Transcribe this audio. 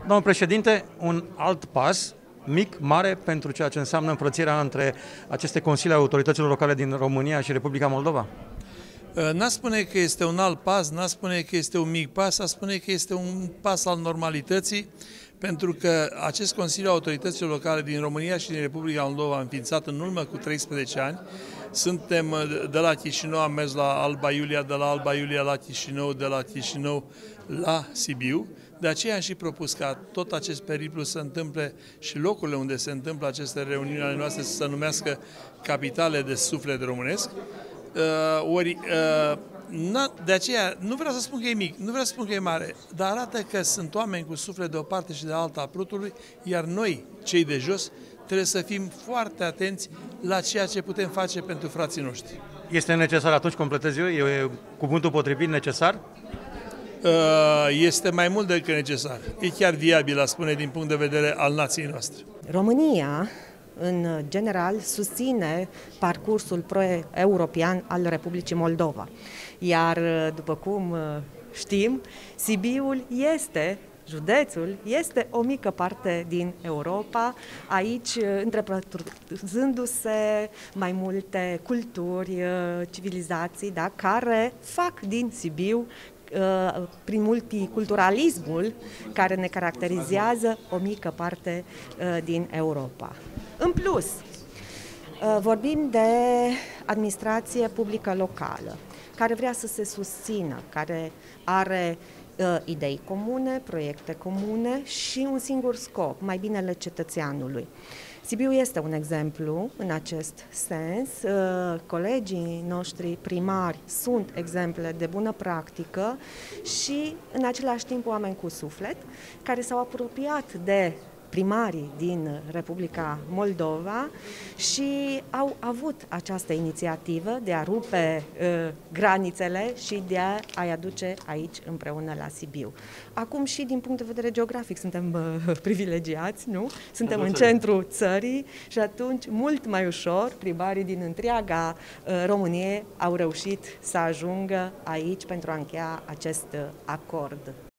Domnul președinte, un alt pas, mic, mare, pentru ceea ce înseamnă împrățirea între aceste consilii autorităților locale din România și Republica Moldova? N-a spune că este un alt pas, n-a spune că este un mic pas, a spune că este un pas al normalității, pentru că acest Consiliu Autorităților Locale din România și din Republica Moldova, înființat în urmă cu 13 ani, suntem de la Chișinău, am mers la Alba Iulia, de la Alba Iulia la Chișinău, de la Chișinău la Sibiu. De aceea am și propus ca tot acest periplu să se întâmple și locurile unde se întâmplă aceste reuniuni ale noastre să se numească capitale de suflet românesc. De aceea, nu vreau să spun că e mic, nu vreau să spun că e mare, dar arată că sunt oameni cu suflet de o parte și de alta a prutului, iar noi, cei de jos, trebuie să fim foarte atenți la ceea ce putem face pentru frații noștri. Este necesar, atunci completez eu, e cuvântul potrivit, necesar? Este mai mult decât necesar. E chiar viabil, a spune, din punct de vedere al nației noastre. România, în general, susține parcursul pro-european al Republicii Moldova. Iar, după cum știm, Sibiul județul este o mică parte din Europa, aici întreprinzându-se mai multe culturi, civilizații, da, care fac din Sibiu, prin multiculturalismul care ne caracterizează, o mică parte din Europa. În plus, vorbim de administrație publică locală, care vrea să se susțină, care are idei comune, proiecte comune și un singur scop, mai binele cetățeanului. Sibiu este un exemplu în acest sens. Colegii noștri primari sunt exemple de bună practică și în același timp oameni cu suflet care s-au apropiat de primarii din Republica Moldova și au avut această inițiativă de a rupe granițele și de a-i aduce aici împreună la Sibiu. Acum și din punct de vedere geografic suntem privilegiați, nu? Suntem în centrul țării și atunci mult mai ușor primarii din întreaga Românie au reușit să ajungă aici pentru a încheia acest acord.